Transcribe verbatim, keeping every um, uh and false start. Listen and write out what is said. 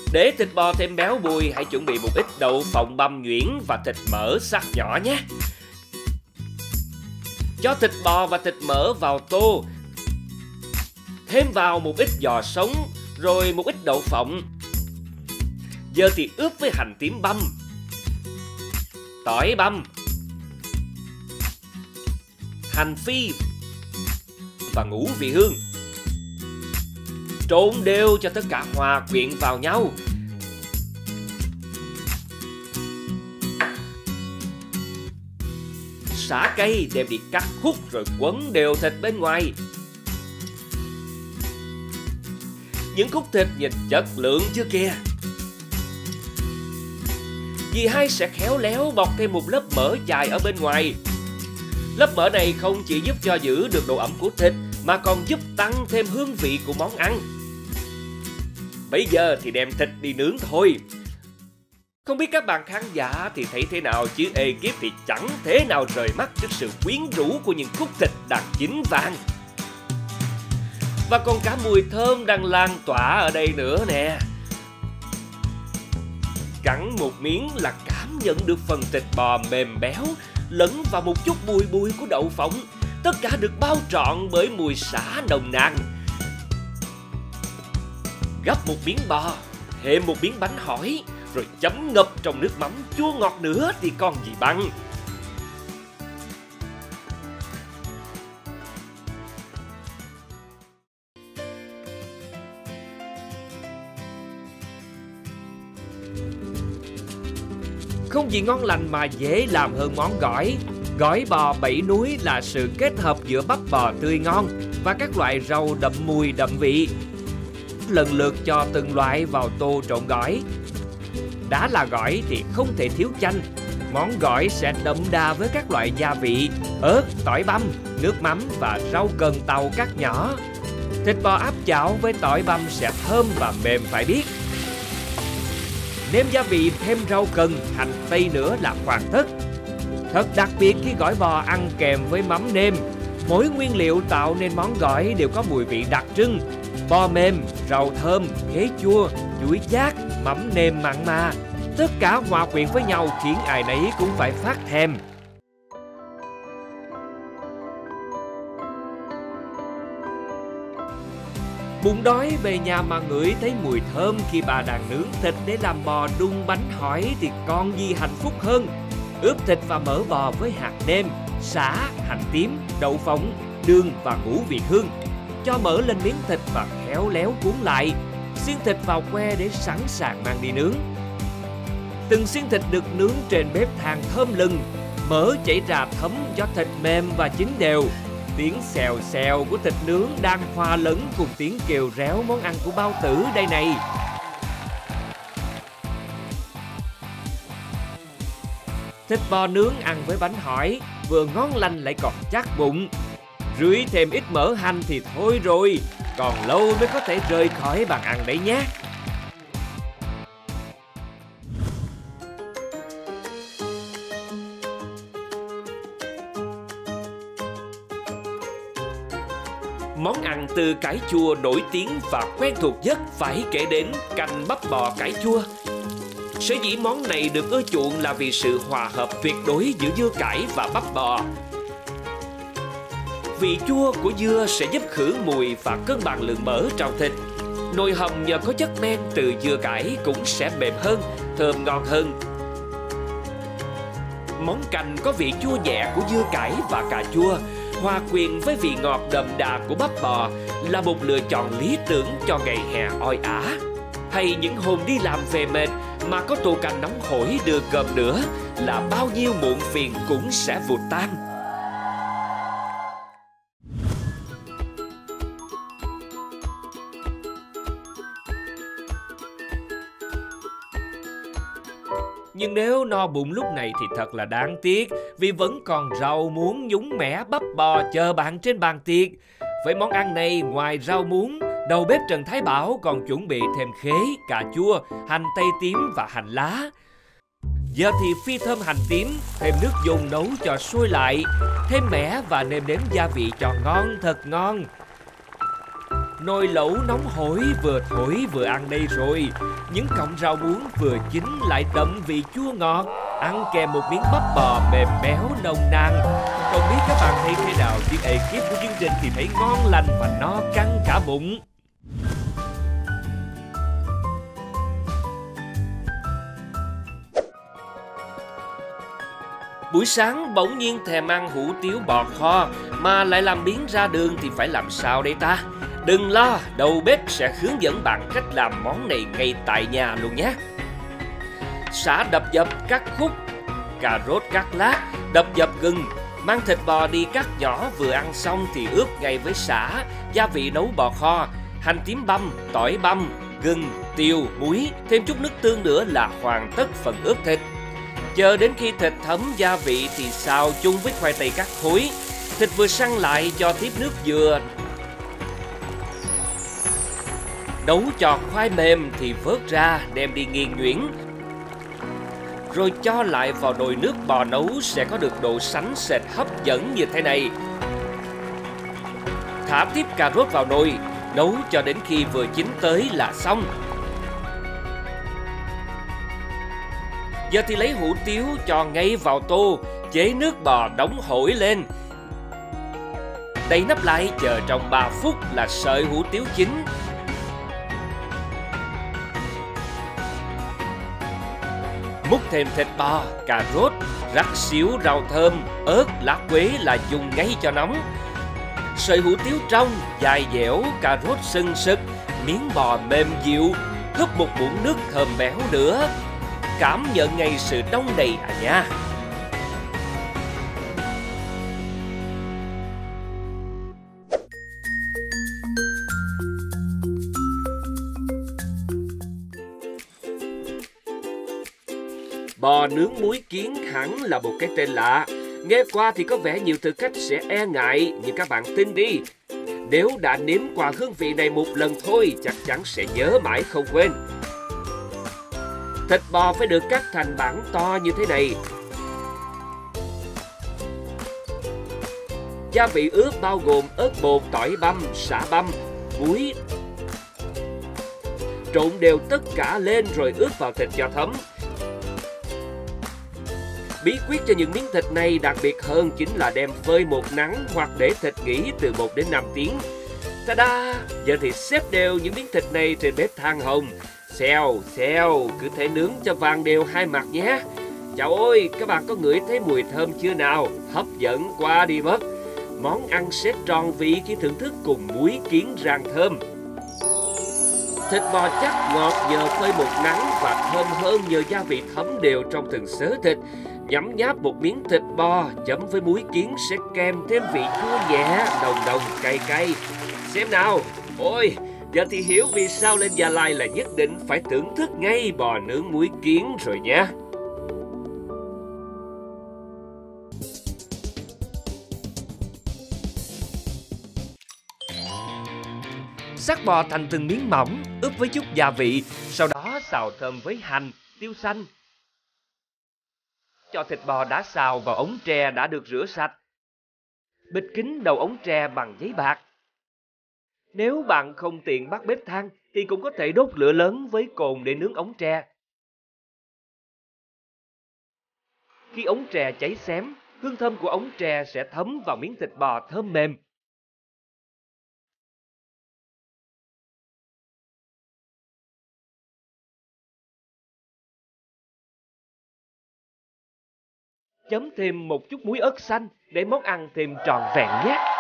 Để thịt bò thêm béo bùi, hãy chuẩn bị một ít đậu phộng băm nhuyễn và thịt mỡ sắc nhỏ nhé. Cho thịt bò và thịt mỡ vào tô. Thêm vào một ít giò sống, rồi một ít đậu phộng. Giờ thì ướp với hành tím băm, tỏi băm, hành phi và ngũ vị hương. Trộn đều cho tất cả hòa quyện vào nhau. Sả cây đem đi cắt khúc rồi quấn đều thịt bên ngoài. Những khúc thịt nhìn chất lượng chưa kìa. Dì Hai sẽ khéo léo bọc thêm một lớp mỡ chài ở bên ngoài. Lớp mỡ này không chỉ giúp cho giữ được độ ẩm của thịt mà còn giúp tăng thêm hương vị của món ăn. Bây giờ thì đem thịt đi nướng thôi. Không biết các bạn khán giả thì thấy thế nào, chứ ekip thì chẳng thế nào rời mắt trước sự quyến rũ của những khúc thịt đang chín vàng. Và còn cả mùi thơm đang lan tỏa ở đây nữa nè. Cắn một miếng là cảm nhận được phần thịt bò mềm béo lẫn vào một chút bùi bùi của đậu phộng. Tất cả được bao trọn bởi mùi sả nồng nàn. Gắp một miếng bò, thêm một miếng bánh hỏi, rồi chấm ngập trong nước mắm chua ngọt nữa thì còn gì bằng. Không gì ngon lành mà dễ làm hơn món gỏi. Gỏi bò bảy núi là sự kết hợp giữa bắp bò tươi ngon và các loại rau đậm mùi đậm vị. Lần lượt cho từng loại vào tô trộn gỏi. Đã là gỏi thì không thể thiếu chanh. Món gỏi sẽ đậm đà với các loại gia vị, ớt, tỏi băm, nước mắm và rau cần tàu cắt nhỏ. Thịt bò áp chảo với tỏi băm sẽ thơm và mềm phải biết. Nêm gia vị thêm rau cần, hành tây nữa là hoàn tất. Thật đặc biệt khi gỏi bò ăn kèm với mắm nêm. Mỗi nguyên liệu tạo nên món gỏi đều có mùi vị đặc trưng. Bò mềm, rau thơm, khế chua, chuối chát, mắm nêm mặn mà. Tất cả hòa quyện với nhau khiến ai nấy cũng phải phát thèm. Bụng đói về nhà mà ngửi thấy mùi thơm khi bà đang nướng thịt để làm bò đun bánh hỏi thì còn gì hạnh phúc hơn. Ướp thịt và mỡ bò với hạt nêm, sả, hành tím, đậu phộng, đường và ngũ vị hương. Cho mỡ lên miếng thịt và khéo léo cuốn lại. Xiên thịt vào que để sẵn sàng mang đi nướng. Từng xiên thịt được nướng trên bếp than thơm lừng. Mỡ chảy ra thấm cho thịt mềm và chín đều. Tiếng xèo xèo của thịt nướng đang hòa lẫn cùng tiếng kêu réo món ăn của bao tử đây này. Thịt bò nướng ăn với bánh hỏi vừa ngon lành lại còn chắc bụng. Rưới thêm ít mỡ hành thì thôi rồi, còn lâu mới có thể rời khỏi bàn ăn đấy nhé. Món ăn từ cải chua nổi tiếng và quen thuộc nhất phải kể đến canh bắp bò cải chua. Sở dĩ món này được ưa chuộng là vì sự hòa hợp tuyệt đối giữa dưa cải và bắp bò. Vị chua của dưa sẽ giúp khử mùi và cân bằng lượng mỡ trong thịt. Nồi hầm nhờ có chất men từ dưa cải cũng sẽ mềm hơn, thơm ngon hơn. Món canh có vị chua nhẹ của dưa cải và cà chua, hòa quyện với vị ngọt đậm đà của bắp bò là một lựa chọn lý tưởng cho ngày hè oi ả. Hay những hôm đi làm về mệt mà có tô canh nóng hổi đưa cơm nữa là bao nhiêu muộn phiền cũng sẽ vụt tan. Nhưng nếu no bụng lúc này thì thật là đáng tiếc, vì vẫn còn rau muống nhúng mẻ bắp bò chờ bạn trên bàn tiệc. Với món ăn này, ngoài rau muống, đầu bếp Trần Thái Bảo còn chuẩn bị thêm khế, cà chua, hành tây tím và hành lá. Giờ thì phi thơm hành tím, thêm nước dùng nấu cho sôi lại, thêm mẻ và nêm nếm gia vị cho ngon thật ngon. Nồi lẩu nóng hổi vừa thổi vừa ăn đây rồi. Những cọng rau muống vừa chín lại đậm vị chua ngọt, ăn kèm một miếng bắp bò mềm béo nồng nàn. Không biết các bạn thấy thế nào, chứ ekip của chương trình thì thấy ngon lành và no căng cả bụng. Buổi sáng bỗng nhiên thèm ăn hủ tiếu bò kho, mà lại làm biếng ra đường thì phải làm sao đây ta? Đừng lo, đầu bếp sẽ hướng dẫn bạn cách làm món này ngay tại nhà luôn nhé. Sả đập dập cắt khúc, cà rốt cắt lát, đập dập gừng, mang thịt bò đi cắt nhỏ, vừa ăn xong thì ướp ngay với sả, gia vị nấu bò kho, hành tím băm, tỏi băm, gừng, tiêu, muối, thêm chút nước tương nữa là hoàn tất phần ướp thịt. Chờ đến khi thịt thấm gia vị thì xào chung với khoai tây cắt khối. Thịt vừa săn lại cho tiếp nước dừa. Nấu cho khoai mềm thì vớt ra đem đi nghiền nhuyễn, rồi cho lại vào nồi nước bò nấu sẽ có được độ sánh sệt hấp dẫn như thế này. Thả tiếp cà rốt vào nồi, nấu cho đến khi vừa chín tới là xong. Giờ thì lấy hủ tiếu cho ngay vào tô, chế nước bò đóng hổi lên. Đậy nắp lại chờ trong ba phút là sợi hủ tiếu chín. Múc thêm thịt bò, cà rốt, rắc xíu rau thơm, ớt, lá quế là dùng ngay cho nóng. Sợi hủ tiếu trong, dai dẻo, cà rốt sưng sực, miếng bò mềm dịu, húp một muỗng nước thơm béo nữa. Cảm nhận ngay sự đông đầy à nha. Bò nướng muối kiến hẳn là một cái tên lạ. Nghe qua thì có vẻ nhiều thực khách sẽ e ngại, nhưng các bạn tin đi, nếu đã nếm qua hương vị này một lần thôi, chắc chắn sẽ nhớ mãi không quên. Thịt bò phải được cắt thành bản to như thế này. Gia vị ướp bao gồm ớt bột, tỏi băm, sả băm, muối. Trộn đều tất cả lên rồi ướp vào thịt cho thấm. Bí quyết cho những miếng thịt này đặc biệt hơn chính là đem phơi một nắng hoặc để thịt nghỉ từ một đến năm tiếng. Ta-da! Giờ thì xếp đều những miếng thịt này trên bếp than hồng. Xèo, xèo, cứ thế nướng cho vàng đều hai mặt nhé. Chào ơi, các bạn có ngửi thấy mùi thơm chưa nào? Hấp dẫn quá đi mất. Món ăn sẽ tròn vị khi thưởng thức cùng muối kiến rang thơm. Thịt bò chắc ngọt nhờ phơi một nắng và thơm hơn nhờ gia vị thấm đều trong từng xớ thịt. Nhấm nháp một miếng thịt bò chấm với muối kiến sẽ kèm thêm vị chua nhẹ, nồng nồng, cay cay. Xem nào, ôi, giờ thì hiểu vì sao lên Gia Lai là nhất định phải thưởng thức ngay bò nướng muối kiến rồi nha. Xắt bò thành từng miếng mỏng, ướp với chút gia vị, sau đó xào thơm với hành, tiêu xanh. Cho thịt bò đã xào vào ống tre đã được rửa sạch. Bịt kín đầu ống tre bằng giấy bạc. Nếu bạn không tiện bắt bếp than thì cũng có thể đốt lửa lớn với cồn để nướng ống tre. Khi ống tre cháy xém, hương thơm của ống tre sẽ thấm vào miếng thịt bò thơm mềm. Chấm thêm một chút muối ớt xanh để món ăn thêm tròn vẹn nhé.